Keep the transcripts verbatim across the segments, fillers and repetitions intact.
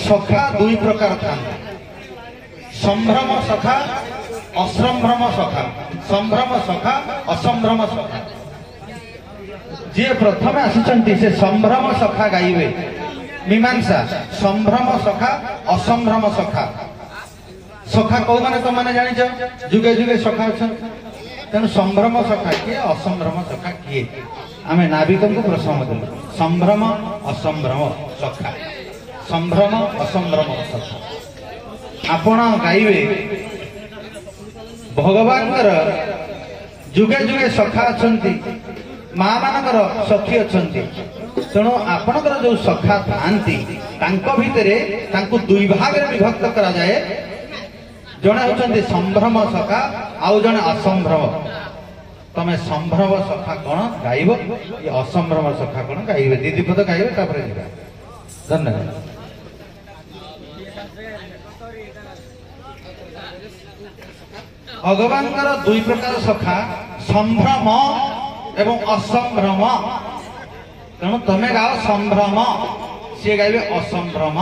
सखा दुई प्रकार था संभ्रम सखा असंभ्रम सखा संभ्रम सखा असंभ्रम सखा जी प्रथम आसी से संभ्रम सखा गाइबे मीमांसा संभ्रम सखा असंभ्रम सखा सखा कौ माने तो माने जानी जुगे जुगे सखा अच्छा तेणु संभ्रम सखा किए असंभ्रम सखा किए आमे नाविक को प्रश्न देलु संभ्रम असंभ्रम सखा संभ्रम असंभ्रम सखा आपण गाइबे भगवान जुगे जुगे सखा अच्छा माँ मानकर सखी अच्छा तेणु आपणकर जो सखा था भितर दुई भाग में विभक्त करा जाए जड़े होती संभ्रम सखा आउ जड़े असंभ्रम तमें संभ्रम सखा कौन गाइब ये असंभ्रम सखा कौन गाइबे दीदी पद गाइबे तापर धन्यवाद। भगवान दुई प्रकार सखा संभ्रम एवं असंभ्रम तेणु तमें गाओ संभ्रम सी गाइबे असंभ्रम।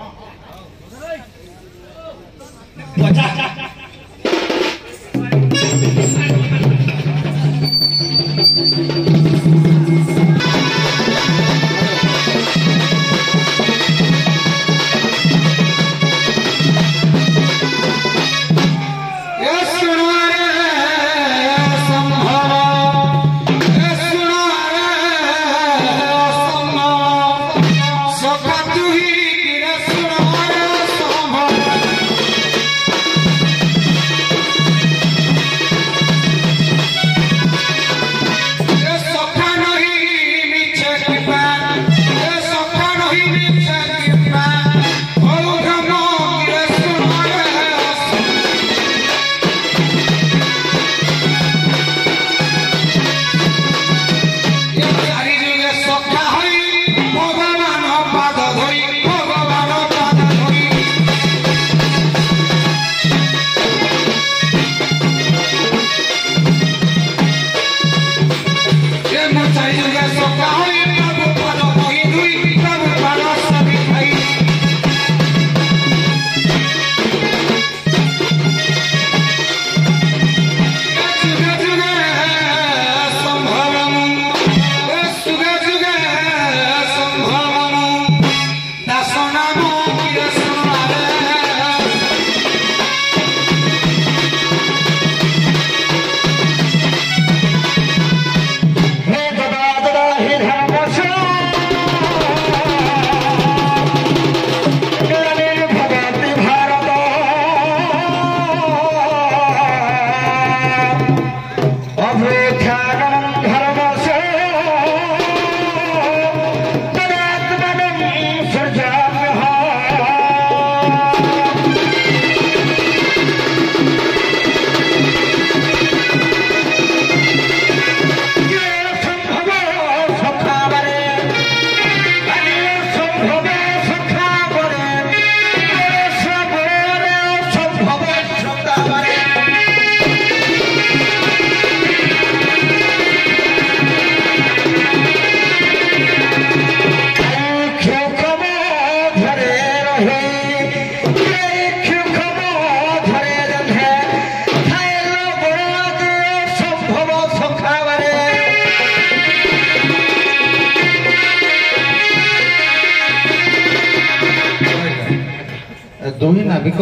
दुई नाविक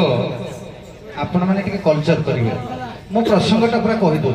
आपण मैंने कल्चर करेंगे मो प्रसंगटा पूरा कहीदे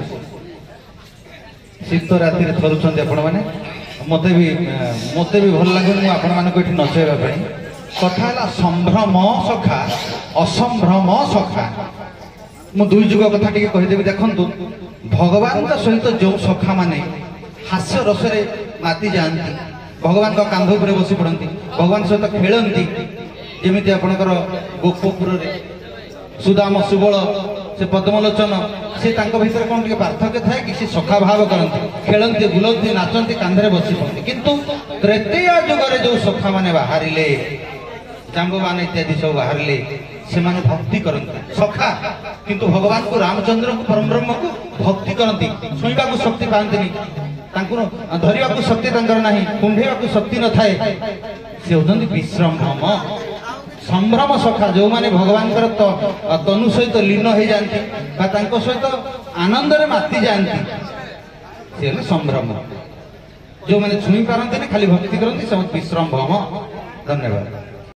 शीत राति थरुंट आपण मैंने मत भी मत भी भल लगे मुझे नचेवाई कथा संभ्रम सखा असंभ्रम सखा मु दुई जुग कथा टी कहीदेवी देखु भगवान सहित जो सखा माने हास्य रसरे माति जाती भगवान का कांध उपर बसी पड़ती भगवान सहित खेलती जमी आपणकर गोपपुर सुदाम सुबल से पद्मलोचन से भीतर कौन टे पार्थक्य थाए कि सी सखा भाव करती खेलती बुलती नाचती कांधे बसी पड़ती किंतु तृतीय जुगरे जो सखा माने बाहर जाम्बवान इत्यादि सब बाहर से माने भक्ति करती सखा किंतु भगवान को रामचंद्र को परम ब्रह्म को भक्ति करती छुईबा को शक्ति पाती धरवा को शक्ति ना कुंभेवा को शक्ति न थाए से होती विश्रम संभ्रम सखा जो माने भगवान तनु सहित लीन हो जाती सहित आनंद माति जाती सी संभ्रम जो मैंने छुई पारती खाली भक्ति करती सब विश्रम भम। धन्यवाद।